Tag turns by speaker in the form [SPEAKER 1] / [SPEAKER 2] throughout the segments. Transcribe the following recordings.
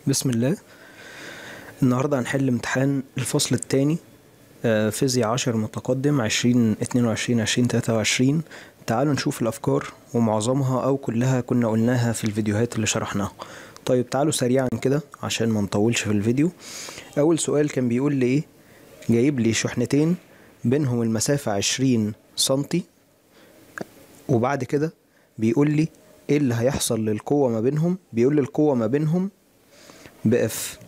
[SPEAKER 1] بسم الله. النهاردة هنحل امتحان الفصل الثاني فيزياء 10 متقدم 2022-2023. تعالوا نشوف الأفكار ومعظمها أو كلها كنا قلناها في الفيديوهات اللي شرحناها. طيب تعالوا سريعا كده عشان ما نطولش في الفيديو. أول سؤال كان بيقول لي إيه؟ جايب لي شحنتين بينهم المسافة 20 سنتي، وبعد كده بيقول لي إيه اللي هيحصل للقوة ما بينهم. بيقول لي القوة ما بينهم بإف،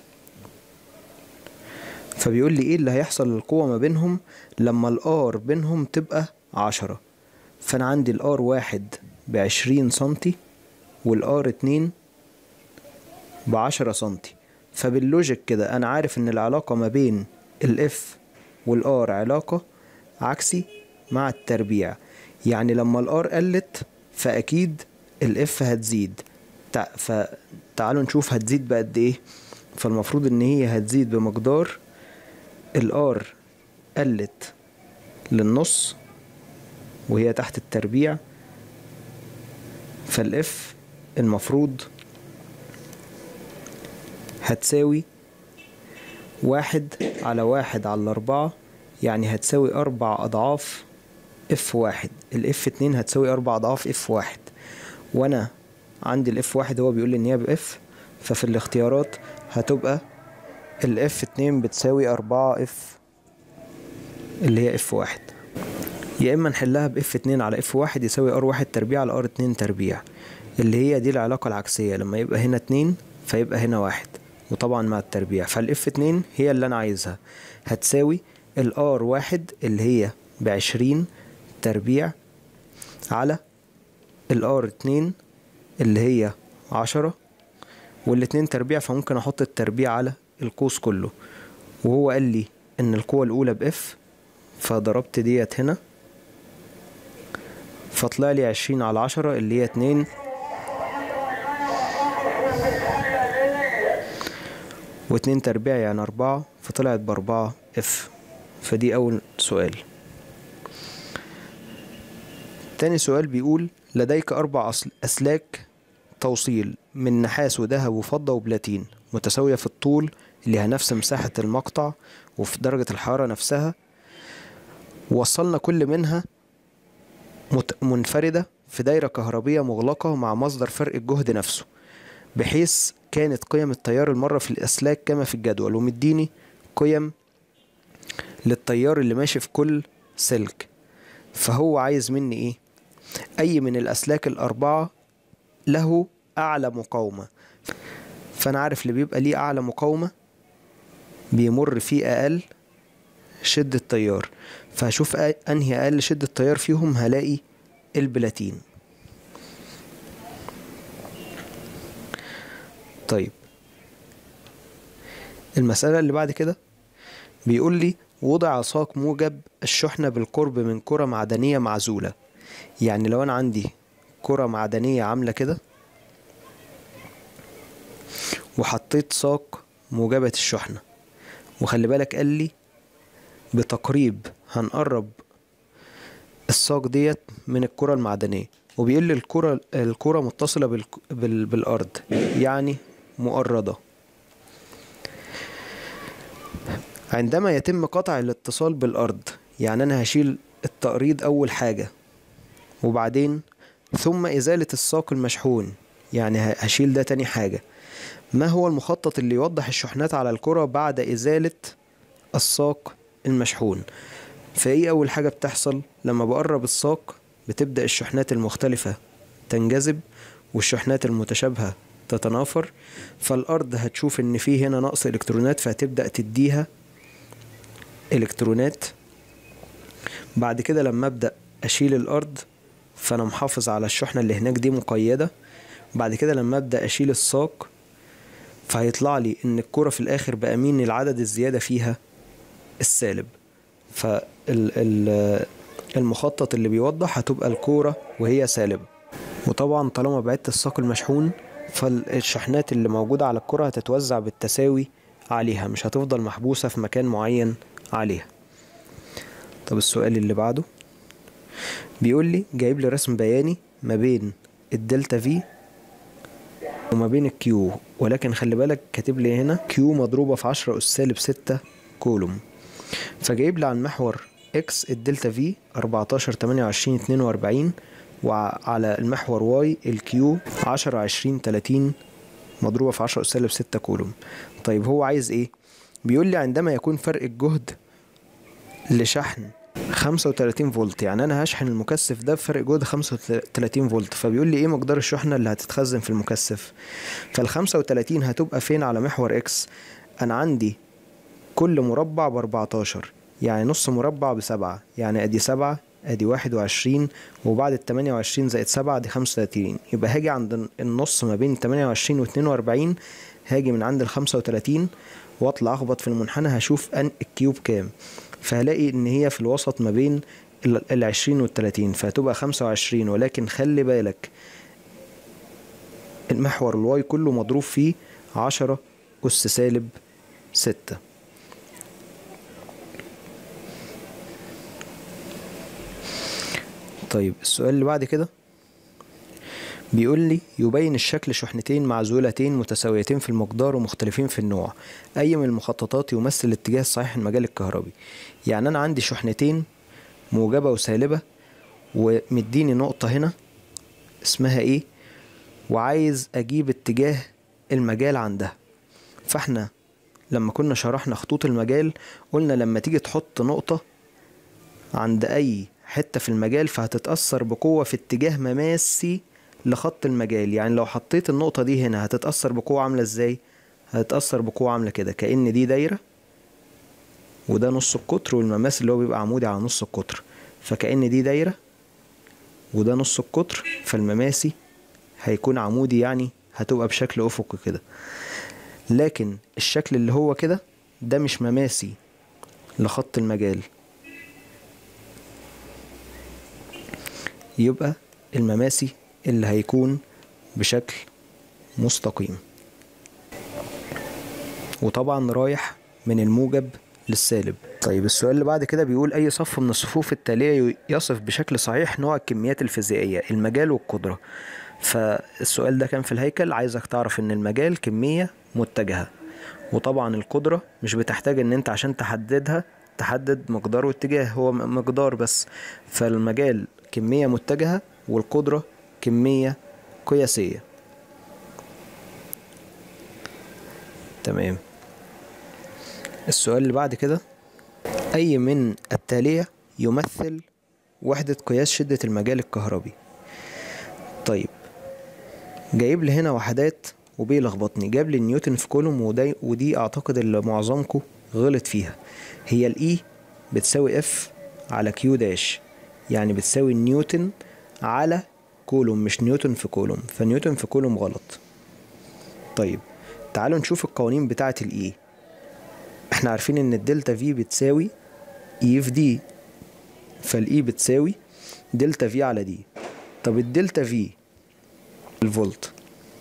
[SPEAKER 1] فبيقول لي ايه اللي هيحصل للقوة ما بينهم لما الار بينهم تبقى 10. فانا عندي الار 1 ب20 سنتي والار 2 ب10 سنتي، فباللوجيك كده انا عارف ان العلاقة ما بين الاف والار علاقة عكسي مع التربيع. يعني لما الار قلت فاكيد الاف هتزيد. فتعالوا نشوف هتزيد بقد ايه. فالمفروض ان هي هتزيد بمقدار الار قلت للنص وهي تحت التربيع، فالاف المفروض هتساوي 1/1/4، يعني هتساوي 4 أضعاف F1. الاف 2 هتساوي 4 أضعاف F1، وانا عندي الاف 1 هو بيقول لي ان هي باف، ففي الاختيارات هتبقى الاف 2 بتساوي 4 اف اللي هي اف 1. يا اما نحلها باف 2 على اف 1 يساوي ار 1 تربيع على ار 2 تربيع، اللي هي دي العلاقة العكسية. لما يبقى هنا 2 فيبقى هنا 1، وطبعا مع التربيع. فالاف 2 هي اللي انا عايزها، هتساوي الار 1 اللي هي ب20 تربيع على الار 2 اللي هي 10، والاتنين تربيع فممكن احط التربيع على القوس كله. وهو قال لي ان القوة الاولى باف، فضربت ديت هنا فطلع لي 20 على 10 اللي هي 2، و2 تربيع يعني 4، فطلعت ب4 اف. فدي اول سؤال. تاني سؤال بيقول لديك 4 أسلاك توصيل من نحاس وذهب وفضة وبلاتين متساوية في الطول اللي هي نفس مساحة المقطع وفي درجة الحرارة نفسها، وصلنا كل منها منفردة في دايرة كهربية مغلقة مع مصدر فرق الجهد نفسه، بحيث كانت قيم التيار المرة في الأسلاك كما في الجدول، ومديني قيم للتيار اللي ماشي في كل سلك. فهو عايز مني ايه؟ أي من الأسلاك الأربعة له أعلى مقاومة. فأنا عارف اللي بيبقى ليه أعلى مقاومة بيمر فيه أقل شدة تيار، فهشوف أنهي أقل شدة تيار فيهم، هلاقي البلاتين. طيب المسألة اللي بعد كده بيقول لي وضع ساق موجب الشحنة بالقرب من كرة معدنية معزولة. يعني لو أنا عندي كرة معدنية عاملة كده وحطيت ساق موجبة الشحنة، وخلي بالك قال لي بتقريب هنقرب الساق ديت من الكرة المعدنية، وبيقول لي الكرة متصلة بالأرض يعني مؤردة. عندما يتم قطع الاتصال بالأرض، يعني أنا هشيل التقريض أول حاجة، وبعدين ثم إزالة الساق المشحون، يعني هشيل ده تاني حاجة. ما هو المخطط اللي يوضح الشحنات على الكرة بعد إزالة الساق المشحون؟ فإيه أول حاجة بتحصل؟ لما بقرب الساق بتبدأ الشحنات المختلفة تنجذب والشحنات المتشابهة تتنافر، فالأرض هتشوف إن فيه هنا نقص إلكترونات فهتبدأ تديها إلكترونات. بعد كده لما أبدأ أشيل الأرض فأنا محافظ على الشحنة اللي هناك دي مقيدة. بعد كده لما أبدأ أشيل الساق فهيطلع لي إن الكرة في الآخر بقى مين العدد الزيادة فيها؟ السالب. فالمخطط اللي بيوضح هتبقى الكورة وهي سالبة. وطبعا طالما بعدت الساق المشحون فالشحنات اللي موجودة على الكرة هتتوزع بالتساوي عليها، مش هتفضل محبوسة في مكان معين عليها. طب السؤال اللي بعده بيقول لي جايب لي رسم بياني ما بين الدلتا في وما بين الكيو، ولكن خلي بالك كاتب لي هنا كيو مضروبة في 10 أس سالب 6 كولوم. فجايب لي عن محور اكس الدلتا في 14 28 42، وعلى المحور واي الكيو 10 20 30 مضروبة في 10 أس سالب 6 كولوم. طيب هو عايز ايه؟ بيقول لي عندما يكون فرق الجهد لشحن 35 فولت، يعني انا هشحن المكثف ده بفرق جهد 35 فولت، فبيقول لي ايه مقدار الشحنة اللي هتتخزن في المكثف. فال 35 هتبقى فين على محور اكس؟ انا عندي كل مربع ب14، يعني نص مربع ب7، يعني ادي 7 ادي 21، وبعد ال 28 زائد 7 دي 35. يبقى هاجي عند النص ما بين 28 و 42، هاجي من عند ال 35 واطلع اخبط في المنحنى، هشوف ان الكيوب كام، فهلاقي ان هي في الوسط ما بين ال 20 وال 30، فهتبقى 25. ولكن خلي بالك المحور الواي كله مضروب فيه 10 أس سالب 6. طيب السؤال اللي بعد كده بيقول لي يبين الشكل شحنتين معزولتين متساويتين في المقدار ومختلفين في النوع، أي من المخططات يمثل الاتجاه الصحيح المجال الكهربي. يعني أنا عندي شحنتين موجبة وسالبة، ومديني نقطة هنا اسمها ايه، وعايز أجيب اتجاه المجال عندها. فاحنا لما كنا شرحنا خطوط المجال قلنا لما تيجي تحط نقطة عند أي حتة في المجال فهتتأثر بقوة في اتجاه مماسي لخط المجال. يعني لو حطيت النقطة دي هنا هتتأثر بقوة عاملة ازاي؟ هتتأثر بقوة عاملة كده، كأن دي دايرة وده نص القطر، والمماس اللي هو بيبقى عمودي على نص القطر، فكأن دي دايرة وده نص القطر، فالمماسي هيكون عمودي، يعني هتبقى بشكل أفقي كده. لكن الشكل اللي هو كده ده مش مماسي لخط المجال، يبقى المماسي اللي هيكون بشكل مستقيم، وطبعا رايح من الموجب للسالب. طيب السؤال اللي بعد كده بيقول أي صف من الصفوف التالية يصف بشكل صحيح نوع الكميات الفيزيائية، المجال والقدرة. فالسؤال ده كان في الهيكل، عايزك تعرف ان المجال كمية متجهة، وطبعا القدرة مش بتحتاج ان انت عشان تحددها تحدد مقدار واتجاه، هو مقدار بس. فالمجال كمية متجهة والقدرة كمية قياسية. تمام. السؤال اللي بعد كده أي من التالية يمثل وحدة قياس شدة المجال الكهربي؟ طيب جايب لي هنا وحدات وبيلخبطني، جاب لي نيوتن في كولوم، ودي اعتقد اللي معظمكم غلط فيها. هي الاي بتساوي اف على كيو داش، يعني بتساوي نيوتن على كولوم، مش نيوتن في كولوم، فنيوتن في كولوم غلط. طيب تعالوا نشوف القوانين بتاعة الاي. احنا عارفين ان الدلتا في بتساوي اي في دي، فالاي بتساوي دلتا في على دي. طب الدلتا في الفولت،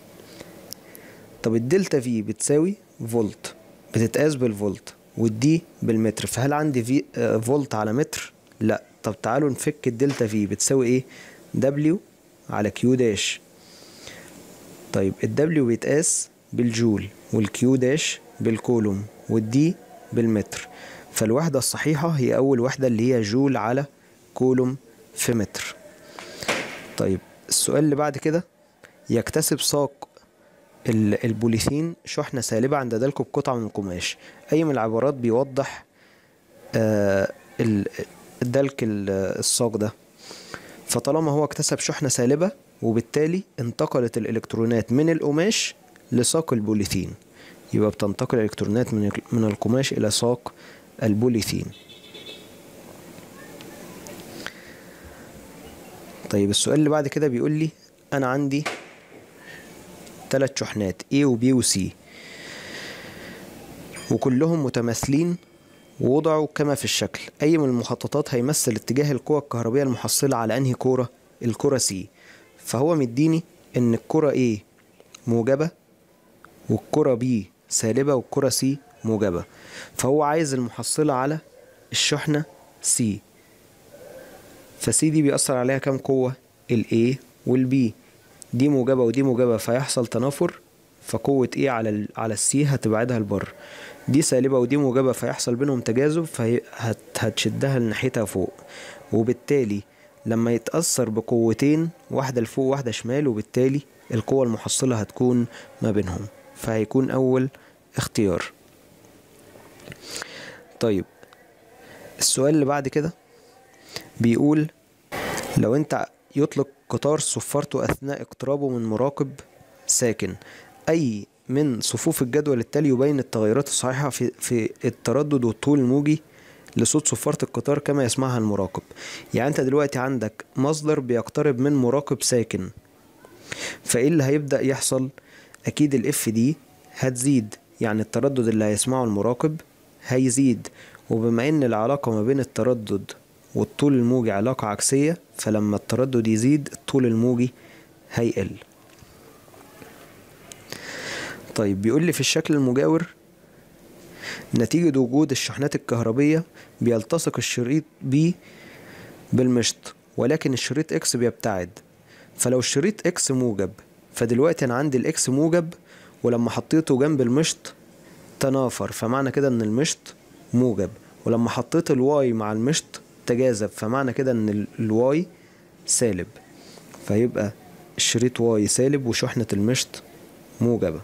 [SPEAKER 1] طب الدلتا في بتساوي فولت، بتتقاس بالفولت، والدي بالمتر، فهل عندي في فولت على متر؟ لا. طب تعالوا نفك الدلتا في بتساوي ايه؟ دبليو على كيو داش. طيب الدبليو بيتقاس بالجول، والكيو داش بالكولوم، والدي بالمتر، فالوحدة الصحيحة هي أول وحدة اللي هي جول على كولوم في متر. طيب السؤال اللي بعد كده يكتسب ساق البوليثين شحنة سالبة عند دلكه بقطعة من القماش، أي من العبارات بيوضح دلك الساق ده؟ فطالما هو اكتسب شحنة سالبة وبالتالي انتقلت الإلكترونات من القماش لساق البوليثين، يبقى بتنتقل الإلكترونات من القماش إلى ساق البوليثين. طيب السؤال اللي بعد كده بيقول لي أنا عندي 3 شحنات A و B و C، وكلهم متماثلين ووضعوا كما في الشكل، أي من المخططات هيمثل اتجاه القوى الكهربية المحصلة على أنهي كورة؟ الكرة C. فهو مديني إن الكرة A موجبة والكرة B سالبة والكرة C موجبة، فهو عايز المحصلة على الشحنة C. فC دي بيأثر عليها كام قوة؟ ال A وال B. دي موجبة ودي موجبة فيحصل تنافر، فقوة ايه على السي هتبعدها لبره. دي سالبة ودي موجبة فيحصل بينهم تجاذب فهتشدها لناحيتها فوق، وبالتالي لما يتأثر بقوتين واحدة لفوق واحدة شمال، وبالتالي القوة المحصلة هتكون ما بينهم، فهيكون أول اختيار. طيب السؤال اللي بعد كده بيقول لو انت يطلق قطار صفارته أثناء اقترابه من مراقب ساكن، أي من صفوف الجدول التالي يبين التغيرات الصحيحة في التردد والطول الموجي لصوت صفارة القطار كما يسمعها المراقب. يعني انت دلوقتي عندك مصدر بيقترب من مراقب ساكن، فايه اللي هيبدأ يحصل؟ اكيد الاف دي هتزيد، يعني التردد اللي هيسمعه المراقب هيزيد، وبما ان العلاقة ما بين التردد والطول الموجي علاقة عكسية، فلما التردد يزيد الطول الموجي هيقل. طيب بيقول لي في الشكل المجاور نتيجة وجود الشحنات الكهربية بيلتصق الشريط B بالمشط، ولكن الشريط X بيبتعد. فلو الشريط X موجب، فدلوقتي أنا عندي الإكس موجب، ولما حطيته جنب المشط تنافر، فمعنى كده إن المشط موجب، ولما حطيت الواي مع المشط تجاذب، فمعنى كده إن الواي سالب، فيبقى الشريط واي سالب وشحنة المشط موجبة.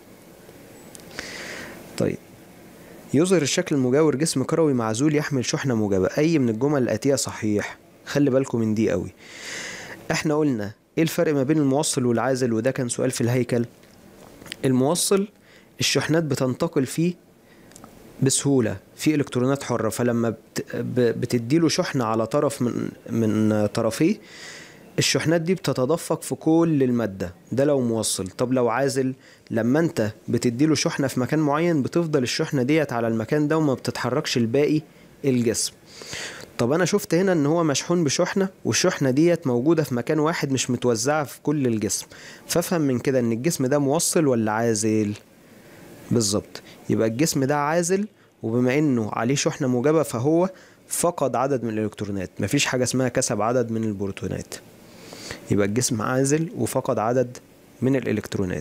[SPEAKER 1] طيب يظهر الشكل المجاور جسم كروي معزول يحمل شحنة موجبة، أي من الجمل الآتية صحيح؟ خلي بالكم من دي قوي. احنا قلنا ايه الفرق ما بين الموصل والعازل، وده كان سؤال في الهيكل. الموصل الشحنات بتنتقل فيه بسهولة، في إلكترونات حرة، فلما بتديله شحنة على طرف من طرفيه، الشحنات دي بتتدفق في كل المادة، ده لو موصل. طب لو عازل، لما انت بتديله شحنة في مكان معين بتفضل الشحنة ديت على المكان ده وما بتتحركش الباقي الجسم. طب انا شفت هنا ان هو مشحون بشحنة، والشحنة ديت موجودة في مكان واحد مش متوزعة في كل الجسم، فافهم من كده ان الجسم ده موصل ولا عازل؟ بالظبط، يبقى الجسم ده عازل، وبما انه عليه شحنة موجبة فهو فقد عدد من الالكترونات، مفيش حاجة اسمها كسب عدد من البروتونات، يبقى الجسم عازل وفقد عدد من الإلكترونات.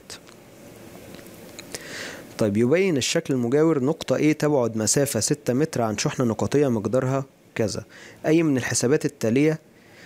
[SPEAKER 1] طيب يبين الشكل المجاور نقطة A تبعد مسافة 6 متر عن شحنة نقطية مقدارها كذا، أي من الحسابات التالية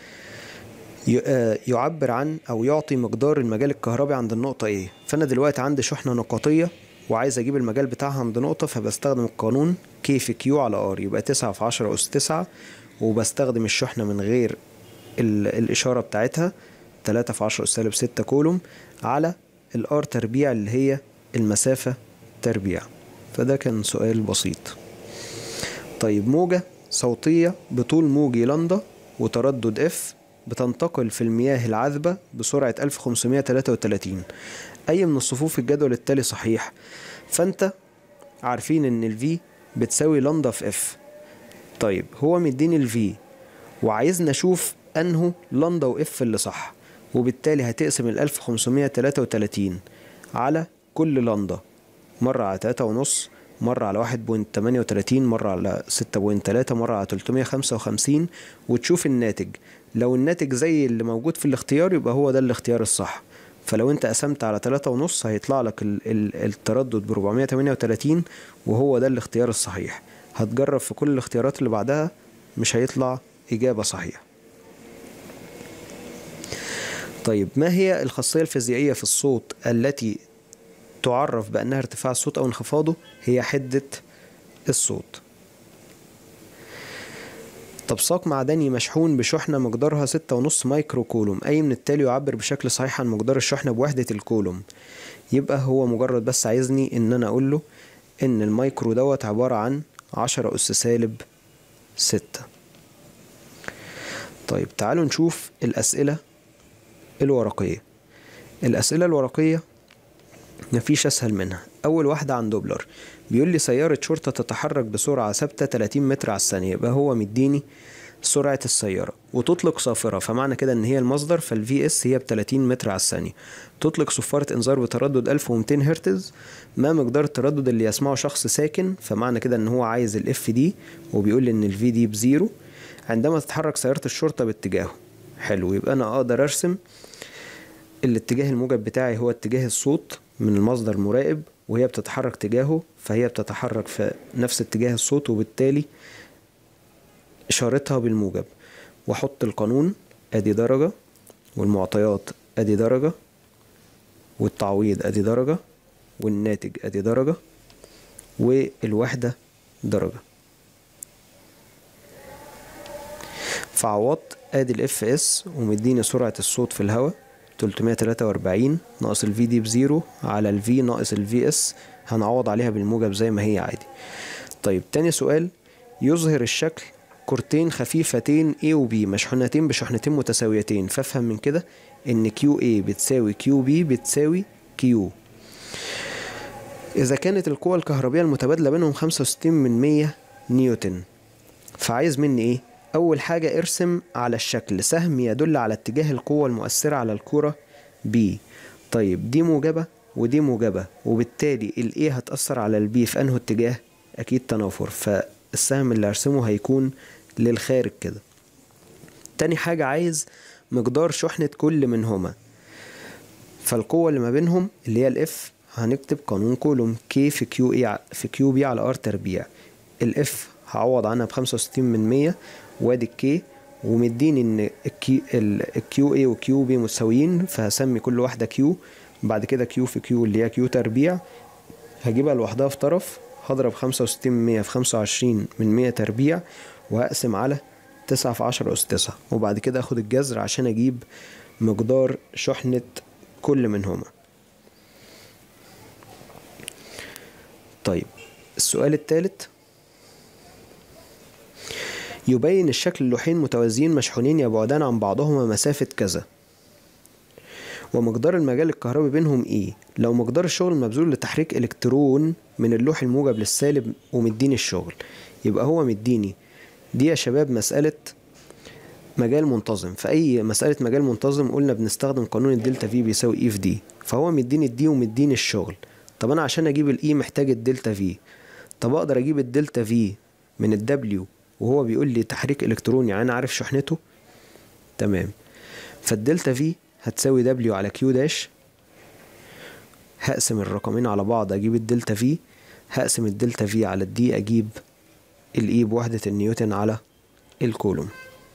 [SPEAKER 1] يعبر عن أو يعطي مقدار المجال الكهربي عند النقطة A. فأنا دلوقتي عندي شحنة نقطية وعايز أجيب المجال بتاعها عند نقطة، فبستخدم القانون K في Q على R، يبقى 9 في 10 أس 9، وبستخدم الشحنة من غير الإشارة بتاعتها 3 في 10 سالب 6 كولوم على الار تربيع اللي هي المسافة تربيع. فده كان سؤال بسيط. طيب موجة صوتية بطول موجي لندا وتردد اف بتنتقل في المياه العذبة بسرعة 1533، أي من الصفوف الجدول التالي صحيح؟ فأنت عارفين إن الفي بتساوي لندا في اف. طيب هو مديني الفي وعايزنا نشوف أنه لندا وإف اللي صح، وبالتالي هتقسم 1533 على كل لندا، مرة على 3.5، مرة على 1.38، مرة على 6.3، مرة على 355، وتشوف الناتج. لو الناتج زي اللي موجود في الاختيار يبقى هو ده الاختيار الصح. فلو انت قسمت على 3.5 هيطلع لك التردد ب 438، وهو ده الاختيار الصحيح. هتجرب في كل الاختيارات اللي بعدها مش هيطلع إجابة صحيحة. طيب ما هي الخاصية الفيزيائية في الصوت التي تعرف بأنها ارتفاع الصوت أو انخفاضه؟ هي حدة الصوت. طب ساق معدني مشحون بشحنة مقدارها 6.5 مايكرو كولوم، أي من التالي يعبر بشكل صحيح عن مقدار الشحنة بوحدة الكولوم؟ يبقى هو مجرد بس عايزني إن أنا أقول له إن المايكرو دوت عبارة عن 10 أس سالب 6. طيب تعالوا نشوف الأسئلة الورقية. الأسئلة الورقية مفيش أسهل منها. أول واحدة عن دوبلر، بيقول لي سيارة شرطة تتحرك بسرعة ثابتة 30 متر على الثانية، يبقى هو مديني سرعة السيارة، وتطلق صافرة، فمعنى كده إن هي المصدر، فالفي اس هي ب 30 متر على الثانية. تطلق صفارة إنذار بتردد 1200 هرتز، ما مقدار التردد اللي يسمعه شخص ساكن؟ فمعنى كده إن هو عايز الاف دي، وبيقول لي إن الفي دي ب0 عندما تتحرك سيارة الشرطة باتجاهه. حلو، يبقى أنا أقدر أرسم الاتجاه الموجب بتاعي هو اتجاه الصوت من المصدر المراقب، وهي بتتحرك تجاهه، فهي بتتحرك في نفس اتجاه الصوت، وبالتالي إشارتها بالموجب. واحط القانون ادي درجة، والمعطيات ادي درجة، والتعويض ادي درجة، والناتج ادي درجة، والوحدة درجة. فعوضت ادي الاف اس ومديني سرعة الصوت في الهواء 343 ناقص الفي دي بزيرو على الفي ناقص الفي اس، هنعوض عليها بالموجب زي ما هي عادي. طيب تاني سؤال، يظهر الشكل كورتين خفيفتين A و B مشحونتين بشحنتين متساويتين، فافهم من كده ان QA بتساوي QB بتساوي Q. إذا كانت القوة الكهربية المتبادلة بينهم 65 نيوتن، فعايز مني إيه؟ أول حاجة ارسم على الشكل سهم يدل على اتجاه القوة المؤثرة على الكرة B. طيب دي موجبة ودي موجبة، وبالتالي ال A هتأثر على ال B في أنه اتجاه؟ أكيد تنافر، فالسهم اللي هرسمه هيكون للخارج كده. تاني حاجة عايز مقدار شحنة كل منهما، فالقوة اللي ما بينهم اللي هي الاف هنكتب قانون كولوم K في كيو بي على ار تربيع. الاف هعوض عنها ب65%، وادي الكي، ومديني ان الكيو اي وكيو بي متساويين، فهسمي كل واحدة كيو. بعد كده كيو في كيو اللي هي كيو تربيع، هجيبها لوحدها في طرف، هضرب 65% في 25 تربيع، وهقسم على 9 في 10 أس 9، وبعد كده اخد الجذر عشان اجيب مقدار شحنة كل منهما. طيب السؤال الثالث، يبين الشكل اللوحين متوازيين مشحونين يبعدان عن بعضهما مسافة كذا، ومقدار المجال الكهربي بينهم ايه لو مقدار الشغل المبذول لتحريك الكترون من اللوح الموجب للسالب، ومديني الشغل. يبقى هو مديني دي يا شباب مسألة مجال منتظم. في اي مسألة مجال منتظم قلنا بنستخدم قانون الدلتا في بيساوي اي في دي، فهو مديني الدي ومديني الشغل. طب انا عشان اجيب الاي محتاج الدلتا في، طب اقدر اجيب الدلتا في من الدبليو وهو بيقول لي تحريك الكتروني، يعني انا عارف شحنته. تمام، فالدلتا في هتساوي دبليو على كيو داش، هقسم الرقمين على بعض اجيب الدلتا في، هقسم الدلتا في على الدي اجيب الاي بوحدة النيوتن على الكولوم.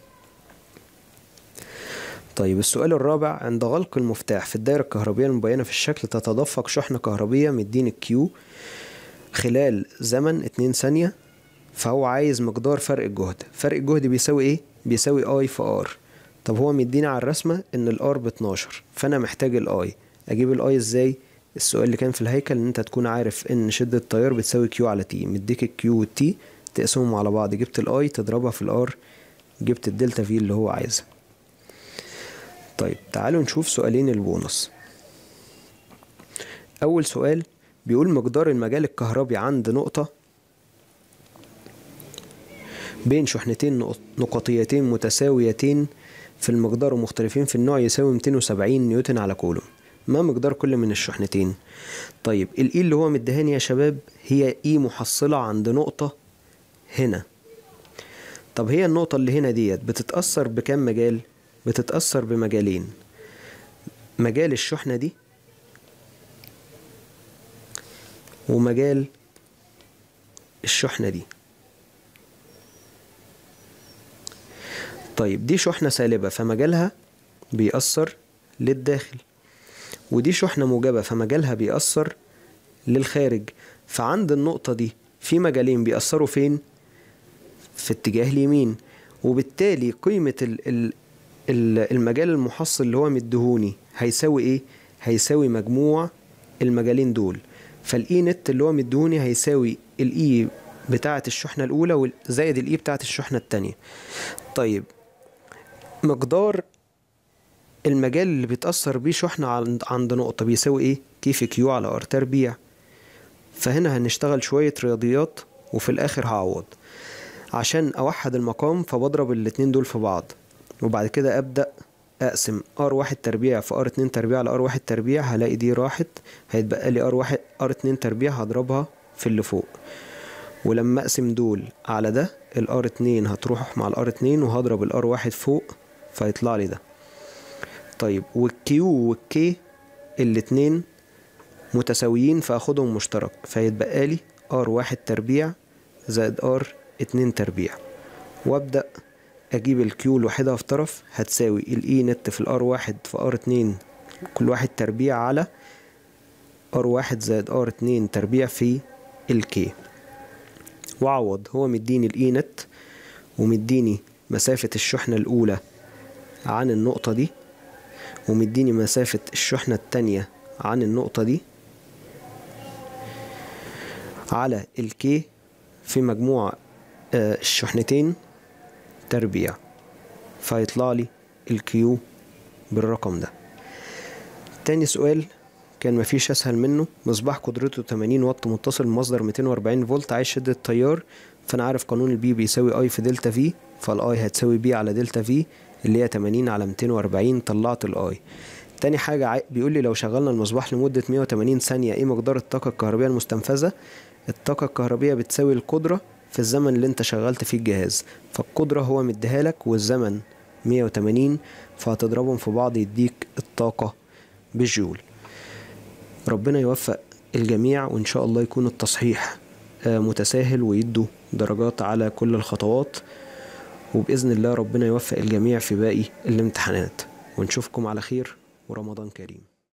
[SPEAKER 1] طيب السؤال الرابع، عند غلق المفتاح في الدائرة الكهربية المبينة في الشكل تتدفق شحنة كهربية مدين الكيو خلال زمن 2 ثانية، فهو عايز مقدار فرق الجهد. فرق الجهد بيساوي ايه؟ بيساوي اي في ار. طب هو مدينا على الرسمة ان الار ب12، فانا محتاج الاي. اجيب الاي ازاي؟ السؤال اللي كان في الهيكل ان انت تكون عارف ان شدة التيار بتساوي كيو على تي، مديك الكيو والتي تقسمهم على بعض، جبت الاي تضربها في الار، جبت الدلتا في اللي هو عايزها. طيب تعالوا نشوف سؤالين البونص. اول سؤال بيقول مقدار المجال الكهربي عند نقطة بين شحنتين نقطيتين متساويتين في المقدار ومختلفين في النوع يساوي 270 نيوتن على كولوم. ما مقدار كل من الشحنتين؟ طيب الاي اللي هو مدهاني يا شباب هي اي محصلة عند نقطة هنا. طب هي النقطة اللي هنا ديت بتتأثر بكام مجال؟ بتتأثر بمجالين، مجال الشحنة دي ومجال الشحنة دي. طيب دي شحنة سالبة فمجالها بيأثر للداخل، ودي شحنة موجبة فمجالها بيأثر للخارج. فعند النقطة دي في مجالين بيأثروا فين؟ في اتجاه اليمين، وبالتالي قيمة المجال المحصل اللي هو مدهوني هيساوي ايه؟ هيساوي مجموع المجالين دول. فالاي نت اللي هو مدهوني هيساوي الاي بتاعة الشحنة الأولى زائد الاي بتاعة الشحنة التانية. طيب مقدار المجال اللي بيتأثر بيه شحنة عند نقطة بيساوي ايه؟ كيف كيو على ار تربيع. فهنا هنشتغل شوية رياضيات وفي الآخر هعوض. عشان أوحد المقام فبضرب الاتنين دول في بعض، وبعد كده أبدأ أقسم R1 تربيع في R2 تربيع على R1 تربيع، هلاقي دي راحت، هيتبقى لي R2 تربيع هضربها في اللي فوق، ولما أقسم دول على ده ال R2 هتروح مع ال R2 وهضرب ال R1 فوق فيطلع لي ده. طيب والكيو والكي الاتنين متساويين فاخدهم مشترك، فيتبقى لي R1 تربيع زائد R2 تربيع، وابدأ اجيب الكيو لوحدها في طرف هتساوي الاي نت في الR1 في R2 كل واحد تربيع على R1 زائد R2 تربيع في الكي، وعوض. هو مديني الاي نت ومديني مسافة الشحنة الأولى عن النقطة دي، ومديني مسافة الشحنة التانية عن النقطة دي على الكي في مجموع الشحنتين تربيع، فيطلع لي الكيو بالرقم ده. تاني سؤال كان مفيش أسهل منه. مصباح قدرته 80 واط متصل بمصدر 240 فولت، عايز شدة التيار، فأنا عارف قانون البي بيساوي اي في دلتا في، فالاي هتساوي بي على دلتا في اللي هي 80 على 240، طلعت الاي. تاني حاجة بيقول لي لو شغلنا المصباح لمدة 180 ثانية ايه مقدار الطاقة الكهربية المستنفذة؟ الطاقة الكهربية بتساوي القدرة في الزمن اللي انت شغلت فيه الجهاز، فالقدرة هو مديها لك والزمن 180، فهتضربهم في بعض يديك الطاقة بالجول. ربنا يوفق الجميع، وإن شاء الله يكون التصحيح متساهل ويدوا درجات على كل الخطوات، وبإذن الله ربنا يوفق الجميع في باقي الامتحانات، ونشوفكم على خير ورمضان كريم.